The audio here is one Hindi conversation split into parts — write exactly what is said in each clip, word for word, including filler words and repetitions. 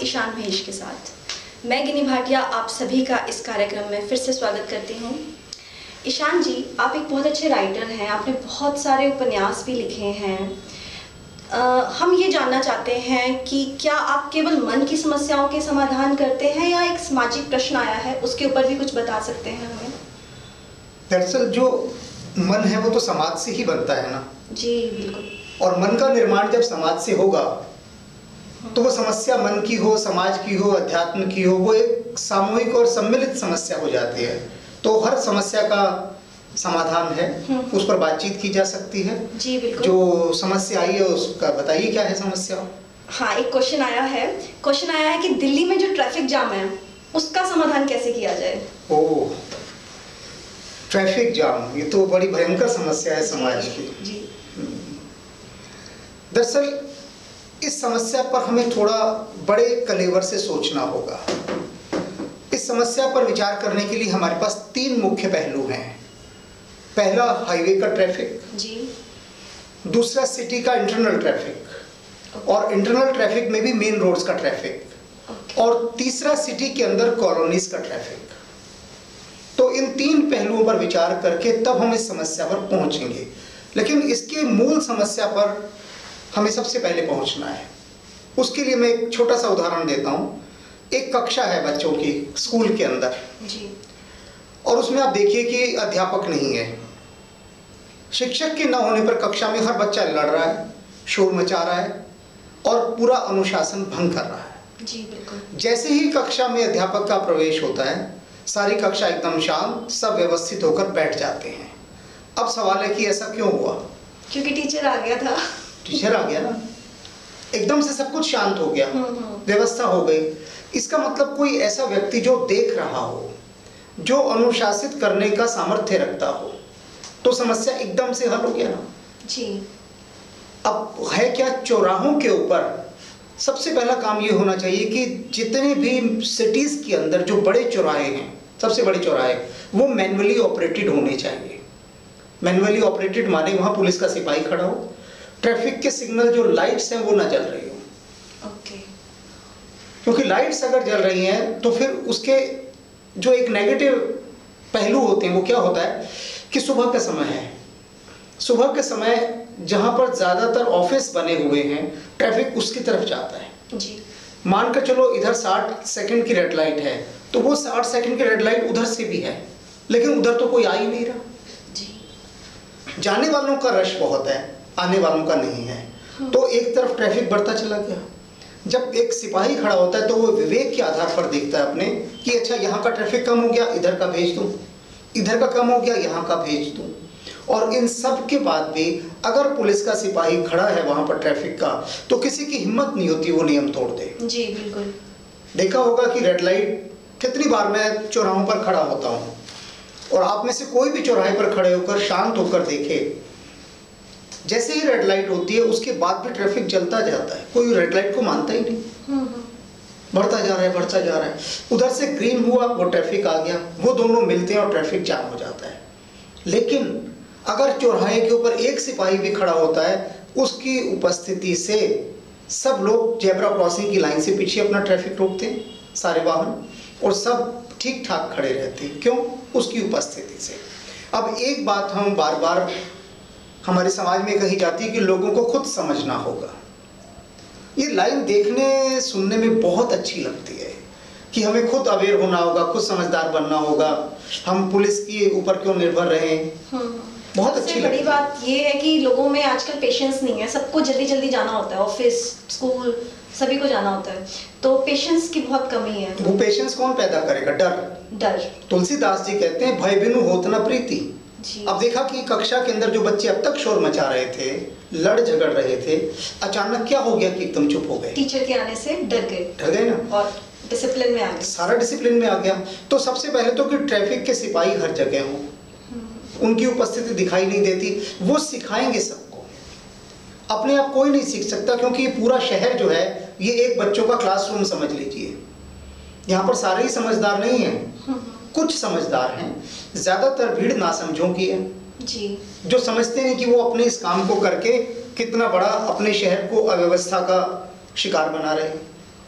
ईशान महेश के साथ। मैं गिनी भाटिया आप सभी का इस कार्यक्रम में फिर से स्वागत करती हूँ। ईशान जी, आप एक बहुत अच्छे राइटर हैं, आपने बहुत सारे उपन्यास भी लिखे हैं। आ, हम ये जानना चाहते हैं कि क्या आप केवल मन की समस्याओं के समाधान करते हैं या एक सामाजिक प्रश्न आया है उसके ऊपर भी कुछ बता सकते हैं हमें? दरअसल जो मन है वो तो समाज से ही बनता है ना। जी बिल्कुल। और मन का निर्माण जब समाज से होगा तो वो समस्या मन की हो, समाज की हो, अध्यात्म की हो, वो एक सामूहिक और सम्मिलित समस्या हो जाती है। तो हर समस्या का समाधान है, उस पर बातचीत की जा सकती है। जी बिल्कुल। जो समस्या आई है उसका बताइए क्या है समस्या? हाँ, एक क्वेश्चन आया है क्वेश्चन आया है कि दिल्ली में जो ट्रैफिक जाम है उसका समाधान कैसे किया जाए? ओह, ट्रैफिक जाम, ये तो बड़ी भयंकर समस्या है समाज की। जी। दरअसल इस समस्या पर हमें थोड़ा बड़े कलेवर से सोचना होगा। इस समस्या पर विचार करने के लिए हमारे पास तीन मुख्य पहलू हैं। पहला हाईवे का ट्रैफिक, जी, दूसरा सिटी का इंटरनल ट्रैफिक, और इंटरनल ट्रैफिक में भी मेन रोड्स का ट्रैफिक, और तीसरा सिटी के अंदर कॉलोनीज का ट्रैफिक। तो इन तीन पहलुओं पर विचार करके तब हम इस समस्या पर पहुंचेंगे। लेकिन इसके मूल समस्या पर हमें सबसे पहले पहुंचना है। उसके लिए मैं एक छोटा सा उदाहरण देता हूँ। एक कक्षा है बच्चों की स्कूल के अंदर, जी, और उसमें आप देखिए कि अध्यापक नहीं है। शिक्षक के न होने पर कक्षा में हर बच्चा लड़ रहा है, शोर मचा रहा है और पूरा अनुशासन भंग कर रहा है। जी बिल्कुल। जैसे ही कक्षा में अध्यापक का प्रवेश होता है, सारी कक्षा एकदम शांत, सब व्यवस्थित होकर बैठ जाते हैं। अब सवाल है कि ऐसा क्यों हुआ? क्योंकि टीचर आ गया था। टीचर आ गया ना, एकदम से सब कुछ शांत हो गया, व्यवस्था हो गई। इसका मतलब कोई ऐसा व्यक्ति जो देख रहा हो, जो अनुशासित करने का सामर्थ्य रखता हो, तो समस्या एकदम से हल हो गया ना। जी। अब है क्या, चौराहों के ऊपर सबसे पहला काम ये होना चाहिए कि जितने भी सिटीज के अंदर जो बड़े चौराहे हैं, सबसे बड़े चौराहे, वो मैन्युअली ऑपरेटेड होने चाहिए। मैन्युअली ऑपरेटेड माने वहां पुलिस का सिपाही खड़ा हो, ट्रैफिक के सिग्नल जो लाइट्स हैं वो ना जल रही हो। ओके। क्योंकि लाइट्स अगर जल रही हैं तो फिर उसके जो एक नेगेटिव पहलू होते हैं वो क्या होता है कि सुबह का समय है, सुबह के समय जहां पर ज्यादातर ऑफिस बने हुए हैं, ट्रैफिक उसकी तरफ जाता है। जी। मान कर चलो इधर साठ सेकंड की रेड लाइट है तो वो साठ सेकंड की रेड लाइट उधर से भी है, लेकिन उधर तो कोई आ ही नहीं रहा। जी। जाने वालों का रश बहुत है, आने वालों का नहीं है। हाँ। तो एक तरफ ट्रैफिक बढ़ता चला गया। जब एक सिपाही खड़ा होता है तो वो विवेक के आधार पर देखता है अपने कि अच्छा यहाँ का ट्रैफिक कम हो गया, इधर का भेज दूं, इधर का कम हो गया, यहाँ का भेज दूं। और इन सब के बाद भी अगर पुलिस का सिपाही खड़ा है वहां पर ट्रैफिक का, तो किसी की हिम्मत नहीं होती वो नियम तोड़ दे। जी बिल्कुल। देखा होगा कि रेड लाइट, कितनी बार मैं चौराहों पर खड़ा होता हूँ और आप में से कोई भी चौराहे पर खड़े होकर शांत होकर देखे, जैसे ही रेड लाइट होती है उसके बाद भी ट्रैफिक चलता जाता है, कोई रेड लाइट को मानता ही नहीं, बढ़ता जा रहा है बढ़ता जा रहा है। उधर से ग्रीन हुआ, वो ट्रैफिक आ गया, वो दोनों मिलते हैं और ट्रैफिक जाम हो जाता है। लेकिन अगर चौराहे के ऊपर एक सिपाही भी खड़ा होता है, उसकी उपस्थिति से सब लोग जेब्रा क्रॉसिंग की लाइन से पीछे अपना ट्रैफिक रोकते हैं, सारे वाहन, और सब ठीक ठाक खड़े रहते हैं। क्यों? उसकी उपस्थिति से। अब एक बात हम बार बार हमारे समाज में कही जाती है कि लोगों को खुद समझना होगा। ये लाइन देखने सुनने में बहुत अच्छी लगती है कि हमें खुद अवेयर होना होगा, खुद समझदार बनना होगा, हम पुलिस के ऊपर क्यों निर्भर रहें। बहुत अच्छी बड़ी बात ये है कि लोगों में आजकल पेशेंस नहीं है, सबको जल्दी जल्दी जाना होता है, ऑफिस, स्कूल, सभी को जाना होता है, तो पेशेंस की बहुत कमी है। वो पेशेंस कौन पैदा करेगा? डर। डर। तुलसीदास जी कहते हैं भय बिनु होत न प्रीति। अब देखा कि कक्षा के अंदर जो बच्चे अब तक शोर मचा रहे थे, लड़ झगड़ रहे थे, अचानक क्या हो गया कि एकदम चुप हो गए। टीचर के आने से डर गए। डर गए ना, और डिसिप्लिन में आ गए, सारा डिसिप्लिन में आ गया। तो सबसे पहले तो कि ट्रैफिक के सिपाही हर जगह हो, उनकी उपस्थिति दिखाई नहीं देती, वो सिखाएंगे सबको। अपने आप कोई नहीं सीख सकता, क्योंकि ये पूरा शहर जो है ये एक बच्चों का क्लासरूम समझ लीजिए। यहाँ पर सारे ही समझदार नहीं हैं, कुछ समझदार हैं, ज्यादातर भीड़ नासमझों की है जी, जो समझते नहीं कि वो अपने इस काम को करके कितना बड़ा अपने शहर को अव्यवस्था का शिकार बना रहे हैं।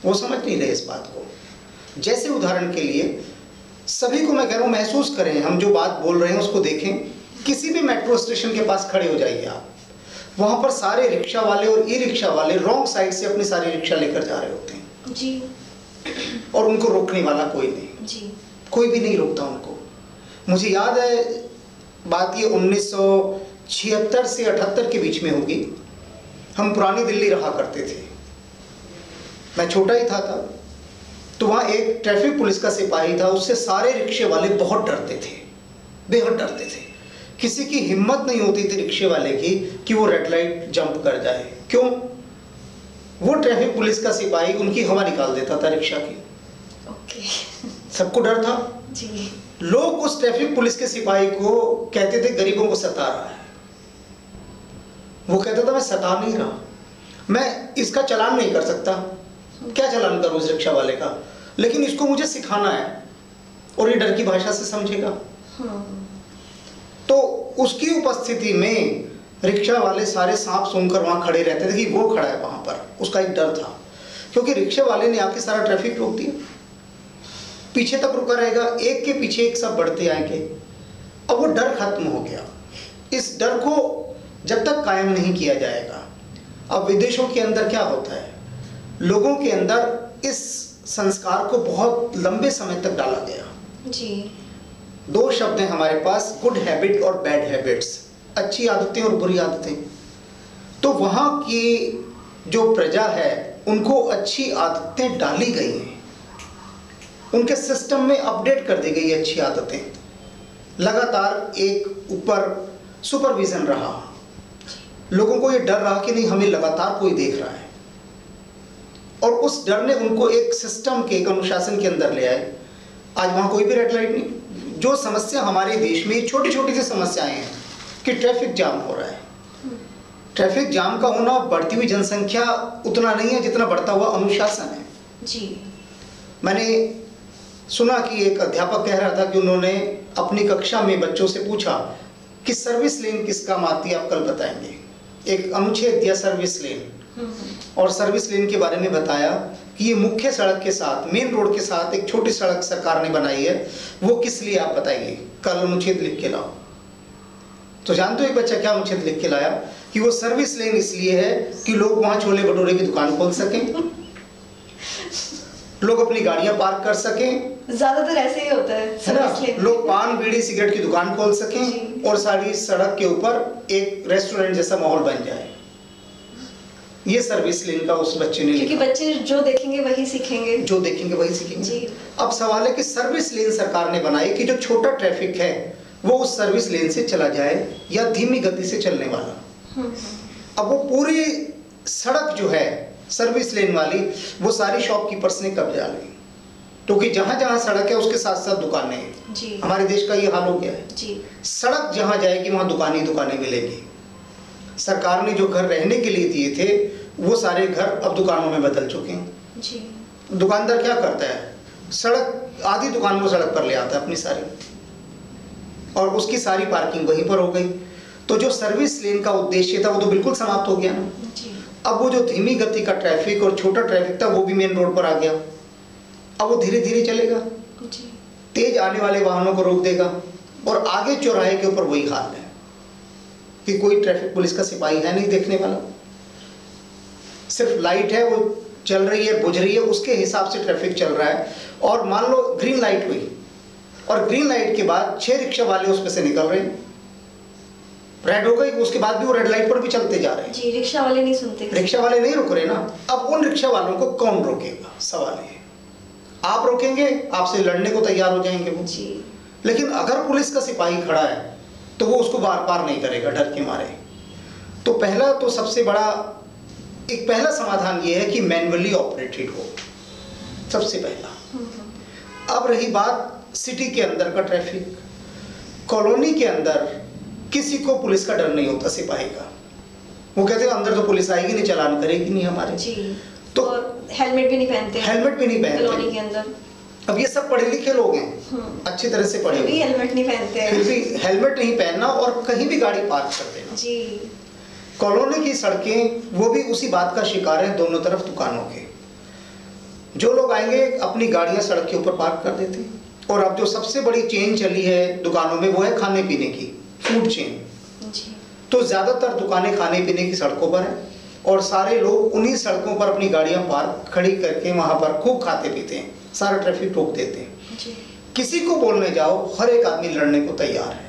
वो समझ नहीं रहे इस बात को। जैसे उदाहरण के लिए सभी को मैं कह रहा हूँ महसूस करें, हम जो बात बोल रहे हैं उसको देखें। किसी भी मेट्रो स्टेशन के पास खड़े हो जाइए आप, वहाँ पर सारे रिक्शा वाले और ई रिक्शा वाले रॉन्ग साइड से अपनी सारी रिक्शा लेकर जा रहे होते हैं जी, और उनको रोकने वाला कोई नहीं जी, कोई भी नहीं रोकता उनको। मुझे याद है बात ये उन्नीस सौ छिहत्तर से अठहत्तर के बीच में होगी। हम पुरानी दिल्ली रहा करते थे, मैं छोटा ही था तब। तो वहाँ एक ट्रैफिक पुलिस का सिपाही था, उससे सारे रिक्शे वाले बहुत डरते थे, बेहद डरते थे। किसी की हिम्मत नहीं होती थी रिक्शे वाले की कि वो रेड लाइट जंप कर जाए। क्यों? वो ट्रैफिक पुलिस का सिपाही उनकी हवा निकाल देता था रिक्शा की। ओके, सबको डर था जी। लोग उस ट्रैफिक पुलिस के सिपाही को कहते थे गरीबों को सता रहा है। वो कहता था मैं सता नहीं रहा, मैं इसका चालान नहीं कर सकता, क्या चालान करूं उस रिक्शा वाले का, लेकिन इसको मुझे सिखाना है और ये डर की भाषा से समझेगा। तो उसकी उपस्थिति में रिक्शा वाले सारे सांप सूंघकर वहां खड़े रहते थे कि वो खड़ा है वहां पर। उसका एक डर था, क्योंकि रिक्शे वाले ने आके सारा ट्रैफिक रोक दिया, पीछे तक रुका रहेगा, एक के पीछे एक सब बढ़ते आएंगे। अब वो डर खत्म हो गया। इस डर को जब तक कायम नहीं किया जाएगा, अब विदेशों के अंदर क्या होता है, लोगों के अंदर इस संस्कार को बहुत लंबे समय तक डाला गया जी। दो शब्द हैं हमारे पास, गुड हैबिट और बैड हैबिट्स, अच्छी आदतें और बुरी आदतें। तो वहाँ की जो प्रजा है उनको अच्छी आदतें डाली गई हैं, उनके सिस्टम में अपडेट कर दी गई अच्छी आदतें। लगातार एक ऊपर सुपरविजन रहा, लोगों को ये डर रहा कि नहीं हमें लगातार कोई देख रहा है, और उस डर ने उनको एक सिस्टम के, एक अनुशासन के अंदर ले आए। आज वहाँ कोई भी रेड लाइट नहीं। जो समस्या हमारे देश में छोटी छोटी सी समस्याएं हैं कि ट्रैफिक जाम हो रहा है, ट्रैफिक जाम का होना बढ़ती हुई जनसंख्या उतना नहीं है जितना बढ़ता हुआ अनुशासन है जी। मैंने सुना कि एक अध्यापक कह रहा था कि उन्होंने अपनी कक्षा में बच्चों से पूछा कि सर्विस लेन किस काम आती है, आप कल बताएंगे। एक अनुच्छेद दिया सर्विस लेन, और सर्विस लेन के बारे में बताया कि ये मुख्य सड़क के साथ, मेन रोड के साथ एक छोटी सड़क सरकार ने बनाई है, वो किस लिए आप बताइए, कल अनुच्छेद लिख के लाओ। तो जानते हो एक बच्चा क्या अनुच्छेद लिख के लाया कि वो सर्विस लेन इसलिए है कि लोग वहां छोले भटूरे की दुकान खोल सकें, लोग अपनी गाड़ियां पार्क कर सकें, ज्यादातर ऐसे ही होता है, है ना, लोग पान बीड़ी सिगरेट की दुकान खोल सकें और सारी सड़क के ऊपर एक रेस्टोरेंट जैसा माहौल बन जाए। ये सर्विस लेन का उस बच्चे ने लिखा, क्योंकि बच्चे जो देखेंगे वही सीखेंगे, जो देखेंगे वही सीखेंगे जी। अब सवाल है कि सर्विस लेन सरकार ने बनाई कि जो छोटा ट्रैफिक है वो उस सर्विस लेन से चला जाए या धीमी गति से चलने वाला। अब वो पूरी सड़क जो है सर्विस लेन वाली, वो सारी शॉपकीपर्स ने कब्जा ली, क्योंकि जहां जहां सड़क है उसके साथ साथ दुकानें हैं जी। हमारे देश का ये हाल हो गया है जी। सड़क जहां जाएगी वहां दुकान ही दुकानें मिलेगी। सरकार ने जो घर रहने के लिए दिए थे वो सारे घर अब दुकानों में बदल चुके हैं जी। दुकानदार क्या करता है, सड़क आधी दुकान को सड़क पर ले आता है अपनी सारी, और उसकी सारी पार्किंग वहीं पर हो गई। तो जो सर्विस लेन का उद्देश्य था वो तो बिल्कुल समाप्त हो गया ना जी। अब वो जो धीमी गति का ट्रैफिक और छोटा ट्रैफिक था वो भी मेन रोड पर आ गया। अब वो धीरे धीरे चलेगा जी। तेज आने वाले वाहनों को रोक देगा, और आगे चौराहे के ऊपर वही हाल है कि कोई ट्रैफिक पुलिस का सिपाही है नहीं देखने वाला, सिर्फ लाइट है वो चल रही है, बुझ रही है, उसके हिसाब से ट्रैफिक चल रहा है। और मान लो ग्रीन लाइट हुई, और ग्रीन लाइट के बाद छह रिक्शा वाले उसमें से निकल रहे हैं, रेड हो गई, उसके बाद भी वो रेड लाइट पर भी चलते जा रहे हैं जी। रिक्शा वाले नहीं सुनते, रिक्शा वाले नहीं रुक रहे ना। अब उन रिक्शा वालों को कौन रोकेगा, सवाल है। आप रोकेंगे, आपसे लड़ने को तैयार हो जाएंगे वो जी। लेकिन अगर पुलिस का सिपाही खड़ा है तो वो उसको बार बार नहीं करेगा डर के मारे। तो पहला तो सबसे बड़ा एक पहला समाधान ये है कि मैन्युअली ऑपरेटेड हो, सबसे पहला। अब रही बात सिटी के अंदर का ट्रैफिक, कॉलोनी के अंदर किसी को पुलिस का डर नहीं होता, सिपाही का। वो कहते हैं अंदर तो पुलिस आएगी नहीं, चालान करेगी नहीं हमारे जी। तो हेलमेट भी नहीं पहनते, हेलमेट भी नहीं पहनते कॉलोनी के अंदर। अब ये सब पढ़े लिखे लोग हैं, अच्छी तरह से पढ़े, फिर भी हेलमेट नहीं पहनते हैं, फिर भी हेलमेट नहीं पहनना और कहीं भी गाड़ी पार्क कर देना जी। कॉलोनी की सड़कें वो भी उसी बात का शिकार है, दोनों तरफ दुकानों के। जो लोग आएंगे अपनी गाड़ियां सड़क के ऊपर पार्क कर देते हैं। और अब जो सबसे बड़ी चेन चली है दुकानों में वो है खाने पीने की, फूड चेन। तो ज़्यादातर दुकानें खाने पीने की सड़कों पर हैं और सारे लोग उन्हीं सड़कों पर अपनी गाड़ियां पार्क खड़ी करके वहां पर खूब खाते पीते हैं, सारा ट्रैफिक रोक देते हैं। जी। किसी को बोलने जाओ हर एक आदमी लड़ने को तैयार है,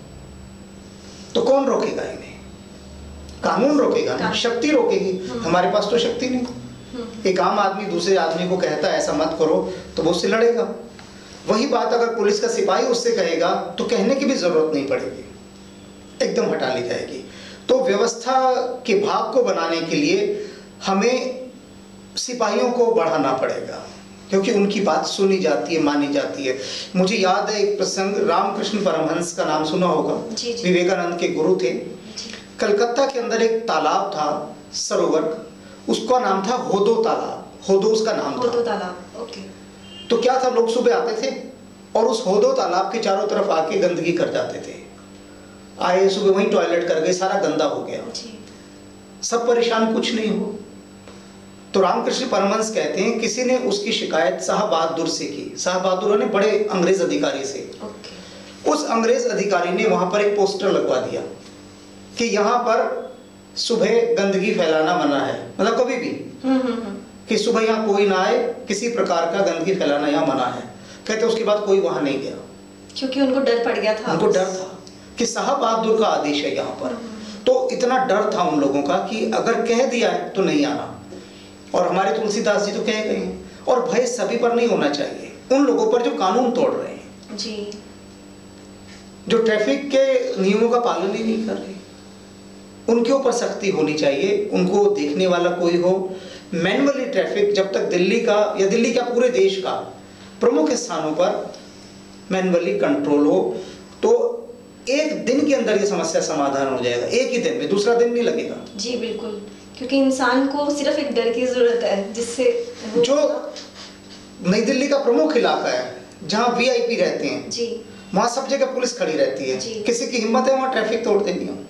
तो कौन रोकेगा इन्हें? कानून रोकेगा ना, शक्ति रोकेगी। हमारे पास तो शक्ति नहीं। एक आम आदमी दूसरे आदमी को कहता है ऐसा मत करो तो वो उससे लड़ेगा। वही बात अगर पुलिस का सिपाही उससे कहेगा तो कहने की भी जरूरत नहीं पड़ेगी, एकदम हटा ली जाएगी। तो व्यवस्था के भाग को बनाने के लिए हमें सिपाहियों को बढ़ाना पड़ेगा, क्योंकि उनकी बात सुनी जाती है, मानी जाती है। मुझे याद है एक प्रसंग, रामकृष्ण परमहंस का नाम सुना होगा, विवेकानंद के गुरु थे। कलकत्ता के अंदर एक तालाब था, सरोवर, उसका नाम था होदो तालाब। होदो उसका नाम था। होदो तालाब, ओके। तो क्या था, लोग सुबह आते थे और उस होदो तालाब के चारों तरफ आके गंदगी कर जाते थे। आए सुबह वहीं टॉयलेट कर गए, सारा गंदा हो गया, सब परेशान, कुछ नहीं हो। तो रामकृष्ण परमहंस कहते हैं किसी ने उसकी शिकायत शाह बहादुर से की। शाह बहादुर ने बड़े अंग्रेज अधिकारी से। उस अंग्रेज अधिकारी ने वहां पर एक पोस्टर लगवा दिया कि यहाँ पर सुबह गंदगी फैलाना मना है, मतलब कभी भी कि सुबह यहाँ कोई ना आए, किसी प्रकार का गंदगी फैलाना यहाँ मना है। कहते उसके बाद कोई वहां नहीं गया, क्योंकि उनको डर पड़ गया था। उनको डर था कि शाह बहादुर का आदेश है यहाँ पर। तो इतना डर था उन लोगों का कि अगर कह दिया है तो नहीं आना। और हमारे तुलसीदास जी तो कह गए हैं। और भय सभी पर नहीं होना चाहिए, उन लोगों पर जो कानून तोड़ रहे हैं जी, जो ट्रैफिक के नियमों का पालन ही नहीं कर रहे, उनके ऊपर सख्ती होनी चाहिए। उनको देखने वाला कोई हो। मैनुअली ट्रैफिक जब तक दिल्ली का या दिल्ली का पूरे देश का प्रमुख स्थानों पर मैनुअली कंट्रोल हो तो एक दिन के अंदर ये समस्या समाधान हो जाएगा, एक ही दिन में, दूसरा दिन नहीं लगेगा। जी बिल्कुल, क्योंकि इंसान को सिर्फ एक डर की जरूरत है, जिससे जो नई दिल्ली का प्रमुख इलाका है जहाँ वीआईपी रहते हैं जी, वहाँ सब जगह पुलिस खड़ी रहती है। किसी की हिम्मत है वहाँ ट्रैफिक तोड़ देनी हो?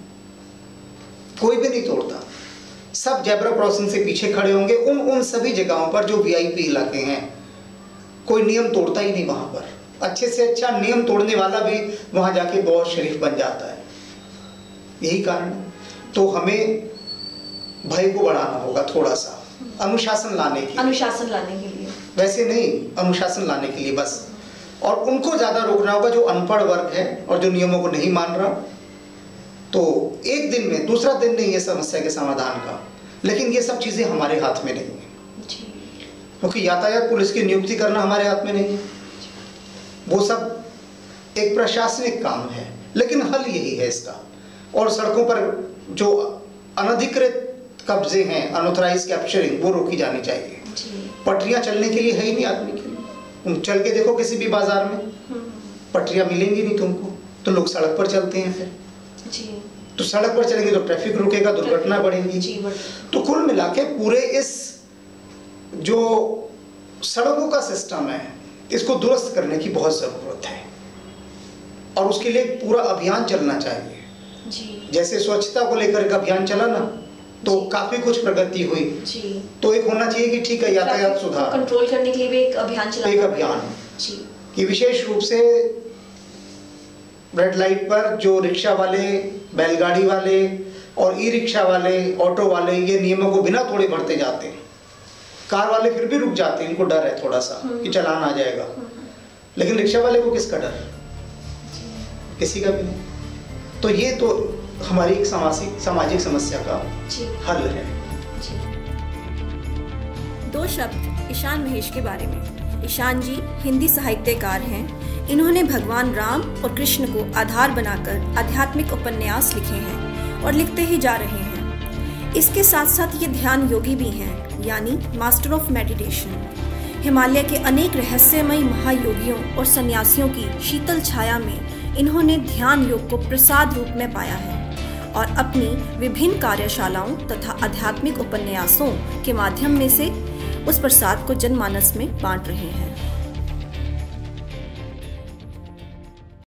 कोई भी नहीं तोड़ता, सब जेब्रा क्रॉसिंग से पीछे खड़े होंगे। उन उन सभी जगहों पर जो वीआईपी इलाके हैं कोई नियम तोड़ता ही नहीं। वहां पर अच्छे से अच्छा नियम तोड़ने वाला भी वहां जाके बहुत शरीफ बन जाता है। यही कारण है। तो हमें भय को बढ़ाना होगा, थोड़ा सा अनुशासन लाने के अनुशासन लाने के लिए, वैसे नहीं, अनुशासन लाने के लिए बस। और उनको ज्यादा रोकना होगा जो अनपढ़ वर्ग है और जो नियमों को नहीं मान रहा। तो एक दिन में, दूसरा दिन नहीं है समस्या के समाधान का। लेकिन ये सब चीजें हमारे हाथ में नहीं है, क्योंकि यातायात पुलिस की नियुक्ति करना हमारे हाथ में नहीं है, वो सब एक प्रशासनिक काम है। लेकिन हल यही है इसका। और सड़कों पर जो अनधिकृत कब्जे हैं, अनऑथराइज कैप्चरिंग, वो रोकी जानी चाहिए। पटरियां चलने के लिए है ही नहीं आदमी के लिए। तुम चल के देखो किसी भी बाजार में, पटरियां मिलेंगी नहीं तुमको, तो लोग सड़क पर चलते हैं फिर जी। तो सड़क पर चलेंगे तो ट्रैफिक रुकेगा, दुर्घटना बढ़ेगी। तो कुल मिला के पूरे इस जो सड़कों का सिस्टम है इसको दुरुस्त करने की बहुत जरूरत है और उसके लिए पूरा अभियान चलना चाहिए जी। जैसे स्वच्छता को लेकर एक अभियान चला ना, तो काफी कुछ प्रगति हुई जी। तो एक होना चाहिए कि ठीक है, यातायात सुधार कंट्रोल करने के लिए भी एक अभियान चला, एक अभियान जी, कि विशेष रूप से रेड लाइट पर जो रिक्शा वाले, बैलगाड़ी वाले और ई रिक्शा वाले, ऑटो वाले ये नियमों को बिना तोड़े बढ़ते जाते हैं। कार वाले फिर भी रुक जाते हैं, इनको डर है थोड़ा सा कि चालान आ जाएगा। लेकिन रिक्शा वाले को किसका डर? किसी का भी नहीं। तो ये तो हमारी एक सामाजिक सामाजिक समस्या का हल है। दो शब्द ईशान महेश के बारे में। ईशान जी हिंदी साहित्यकार हैं। इन्होंने भगवान राम और कृष्ण को आधार बनाकर आध्यात्मिक उपन्यास लिखे हैं और लिखते ही जा रहे हैं। इसके साथ साथ ये ध्यान योगी भी हैं, यानी मास्टर ऑफ मेडिटेशन। हिमालय के अनेक रहस्यमयी महायोगियों और सन्यासियों की शीतल छाया में इन्होंने ध्यान योग को प्रसाद रूप में पाया है और अपनी विभिन्न कार्यशालाओं तथा आध्यात्मिक उपन्यासों के माध्यम में से उस प्रसाद को जनमानस में बांट रहे हैं।